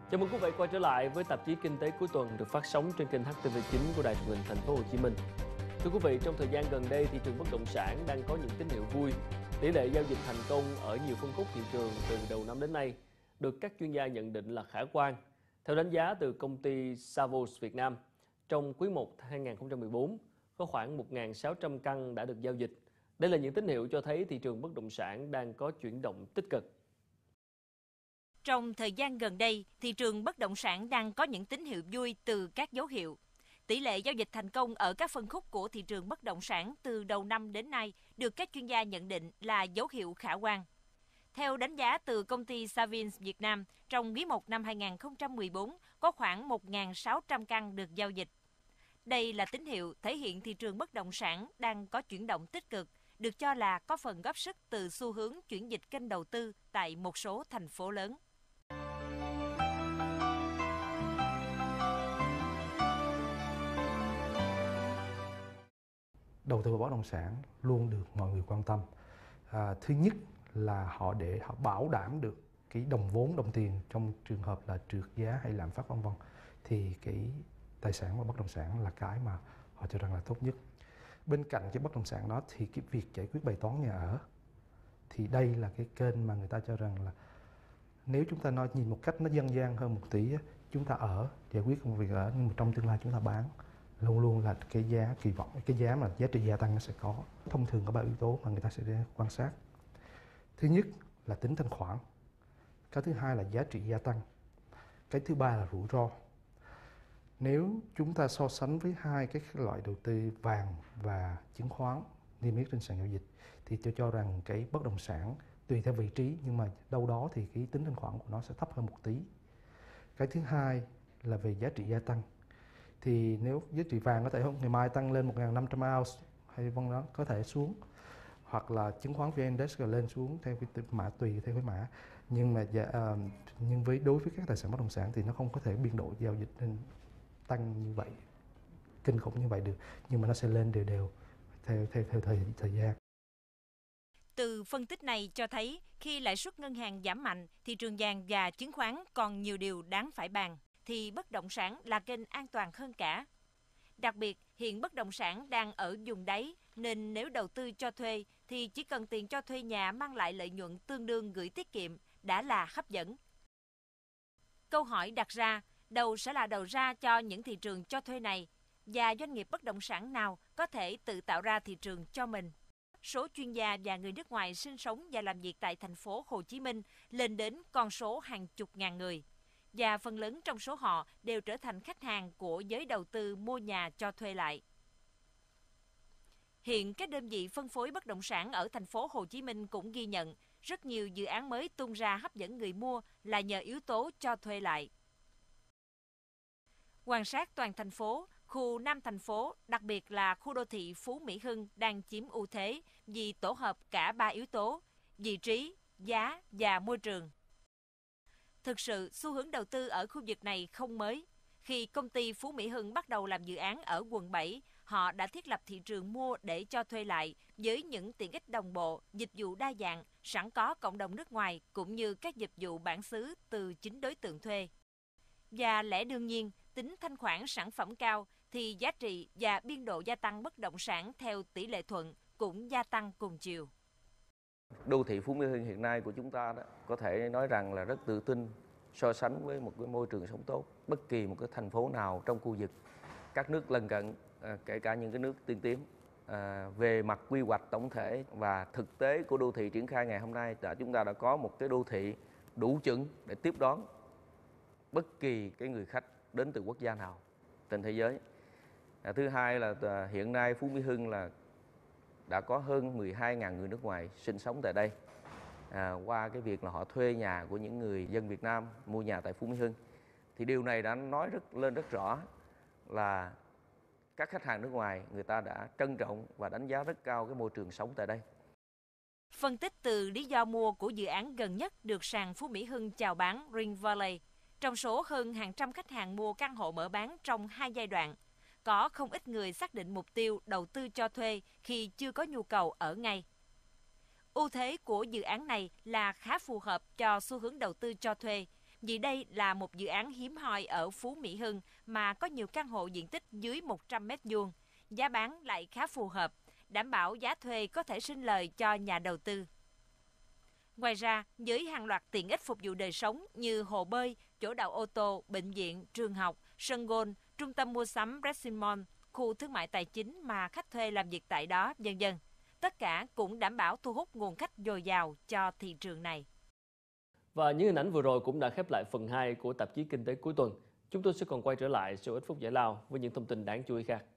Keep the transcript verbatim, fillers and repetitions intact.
Chào mừng quý vị quay trở lại với tạp chí Kinh tế cuối tuần được phát sóng trên kênh H T V chín của Đài Truyền hình Thành phố Hồ Chí Minh. Thưa quý vị, trong thời gian gần đây, thị trường bất động sản đang có những tín hiệu vui. Tỷ lệ giao dịch thành công ở nhiều phân khúc thị trường từ đầu năm đến nay được các chuyên gia nhận định là khả quan. Theo đánh giá từ công ty Savills Việt Nam, trong quý một hai nghìn không trăm mười bốn có khoảng một nghìn sáu trăm căn đã được giao dịch. Đây là những tín hiệu cho thấy thị trường bất động sản đang có chuyển động tích cực. Trong thời gian gần đây, thị trường bất động sản đang có những tín hiệu vui từ các dấu hiệu. Tỷ lệ giao dịch thành công ở các phân khúc của thị trường bất động sản từ đầu năm đến nay được các chuyên gia nhận định là dấu hiệu khả quan. Theo đánh giá từ công ty Savills Việt Nam, trong quý một năm hai nghìn không trăm mười bốn có khoảng một nghìn sáu trăm căn được giao dịch. Đây là tín hiệu thể hiện thị trường bất động sản đang có chuyển động tích cực, được cho là có phần góp sức từ xu hướng chuyển dịch kênh đầu tư tại một số thành phố lớn. Đầu tư vào bất động sản luôn được mọi người quan tâm. À, thứ nhất là họ để họ bảo đảm được cái đồng vốn, đồng tiền trong trường hợp là trượt giá hay lạm phát vân vân, thì cái tài sản và bất động sản là cái mà họ cho rằng là tốt nhất. Bên cạnh cái bất động sản đó thì cái việc giải quyết bài toán nhà ở, thì đây là cái kênh mà người ta cho rằng là nếu chúng ta nói nhìn một cách nó dân gian hơn một tí, chúng ta ở giải quyết công việc ở, nhưng mà trong tương lai chúng ta bán, luôn luôn là cái giá kỳ vọng, cái giá mà giá trị gia tăng nó sẽ có. Thông thường có ba yếu tố mà người ta sẽ quan sát. Thứ nhất là tính thanh khoản, cái thứ hai là giá trị gia tăng, cái thứ ba là rủi ro. Nếu chúng ta so sánh với hai cái loại đầu tư vàng và chứng khoán niêm yết trên sàn giao dịch, thì tôi cho rằng cái bất động sản tùy theo vị trí, nhưng mà đâu đó thì cái tính thanh khoản của nó sẽ thấp hơn một tí. Cái thứ hai là về giá trị gia tăng. Thì nếu giá trị vàng có thể hôm ngày mai tăng lên một nghìn năm trăm ounce hay vân đó, có thể xuống, hoặc là chứng khoán vê en-Index lên xuống theo cái mã, tùy theo cái mã. Nhưng mà uh, nhưng với đối với các tài sản bất động sản thì nó không có thể biên độ giao dịch nên tăng như vậy, kinh khủng như vậy được, nhưng mà nó sẽ lên đều đều theo theo theo thời thời gian. Từ phân tích này cho thấy khi lãi suất ngân hàng giảm mạnh, thị trường vàng và chứng khoán còn nhiều điều đáng phải bàn, thì bất động sản là kênh an toàn hơn cả. Đặc biệt, hiện bất động sản đang ở vùng đáy, nên nếu đầu tư cho thuê thì chỉ cần tiền cho thuê nhà mang lại lợi nhuận tương đương gửi tiết kiệm đã là hấp dẫn. Câu hỏi đặt ra, đâu sẽ là đầu ra cho những thị trường cho thuê này, và doanh nghiệp bất động sản nào có thể tự tạo ra thị trường cho mình? Số chuyên gia và người nước ngoài sinh sống và làm việc tại thành phố Hồ Chí Minh lên đến con số hàng chục ngàn người, và phần lớn trong số họ đều trở thành khách hàng của giới đầu tư mua nhà cho thuê lại. Hiện các đơn vị phân phối bất động sản ở thành phố Hồ Chí Minh cũng ghi nhận rất nhiều dự án mới tung ra hấp dẫn người mua là nhờ yếu tố cho thuê lại. Quan sát toàn thành phố, khu Nam thành phố, đặc biệt là khu đô thị Phú Mỹ Hưng đang chiếm ưu thế vì tổ hợp cả ba yếu tố: vị trí, giá và môi trường. Thực sự, xu hướng đầu tư ở khu vực này không mới. Khi công ty Phú Mỹ Hưng bắt đầu làm dự án ở quận bảy, họ đã thiết lập thị trường mua để cho thuê lại với những tiện ích đồng bộ, dịch vụ đa dạng, sẵn có cộng đồng nước ngoài cũng như các dịch vụ bản xứ từ chính đối tượng thuê. Và lẽ đương nhiên, tính thanh khoản sản phẩm cao thì giá trị và biên độ gia tăng bất động sản theo tỷ lệ thuận cũng gia tăng cùng chiều. Đô thị Phú Mỹ Hưng hiện nay của chúng ta đó có thể nói rằng là rất tự tin so sánh với một cái môi trường sống tốt. Bất kỳ một cái thành phố nào trong khu vực, các nước lân cận, à, kể cả những cái nước tiên tiến, à, về mặt quy hoạch tổng thể và thực tế của đô thị triển khai ngày hôm nay, đã chúng ta đã có một cái đô thị đủ chuẩn để tiếp đón bất kỳ cái người khách đến từ quốc gia nào trên thế giới. À, thứ hai là à, hiện nay Phú Mỹ Hưng là đã có hơn mười hai nghìn người nước ngoài sinh sống tại đây, à, qua cái việc là họ thuê nhà của những người dân Việt Nam mua nhà tại Phú Mỹ Hưng. Thì điều này đã nói rất lên rất rõ là các khách hàng nước ngoài người ta đã trân trọng và đánh giá rất cao cái môi trường sống tại đây. Phân tích từ lý do mua của dự án gần nhất được sàn Phú Mỹ Hưng chào bán Ring Valley, trong số hơn hàng trăm khách hàng mua căn hộ mở bán trong hai giai đoạn, có không ít người xác định mục tiêu đầu tư cho thuê khi chưa có nhu cầu ở ngay. Ưu thế của dự án này là khá phù hợp cho xu hướng đầu tư cho thuê, Vì đây là một dự án hiếm hoi ở Phú Mỹ Hưng mà có nhiều căn hộ diện tích dưới một trăm mét vuông, giá bán lại khá phù hợp, đảm bảo giá thuê có thể sinh lời cho nhà đầu tư. Ngoài ra, với hàng loạt tiện ích phục vụ đời sống như hồ bơi, chỗ đậu ô tô, bệnh viện, trường học, sân golf, trung tâm mua sắm Rexing Mall, khu thương mại tài chính mà khách thuê làm việc tại đó, vân vân. Tất cả cũng đảm bảo thu hút nguồn khách dồi dào cho thị trường này. Và những hình ảnh vừa rồi cũng đã khép lại phần hai của tạp chí Kinh tế cuối tuần. Chúng tôi sẽ còn quay trở lại sau ít phút giải lao với những thông tin đáng chú ý khác.